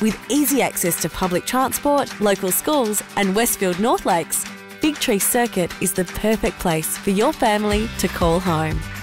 With easy access to public transport, local schools and Westfield North Lakes, Big Tree Circuit is the perfect place for your family to call home.